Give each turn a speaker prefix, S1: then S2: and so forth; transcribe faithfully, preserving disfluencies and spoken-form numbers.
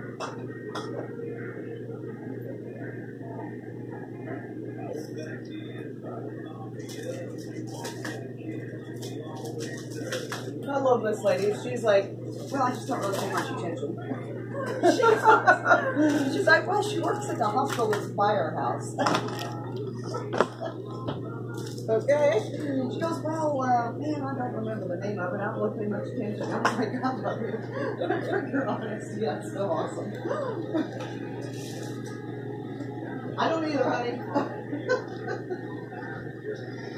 S1: I love this lady. She's like,
S2: well, I just don't really pay much attention. she's, she's like, well, she works at the hospital that's by our house.
S1: okay.
S2: She goes, well, uh, man, I don't remember the name of it. I don't look pay much attention. I'm like, I love you. You're honest. Yeah, it's so awesome. I don't either, honey.